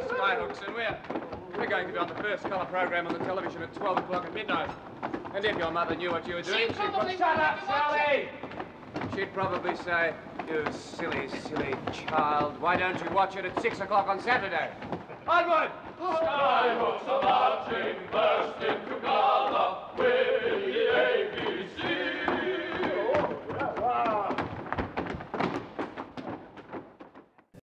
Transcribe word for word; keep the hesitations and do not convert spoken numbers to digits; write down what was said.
Skyhooks, and we're, we're going to be on the first colour program on the television at twelve o'clock at midnight. And if your mother knew what you were doing, she'd probably... Shut up, Sally! She'd probably say, you silly, silly child, why don't you watch it at six o'clock on Saturday? Onward! Skyhooks are marching first.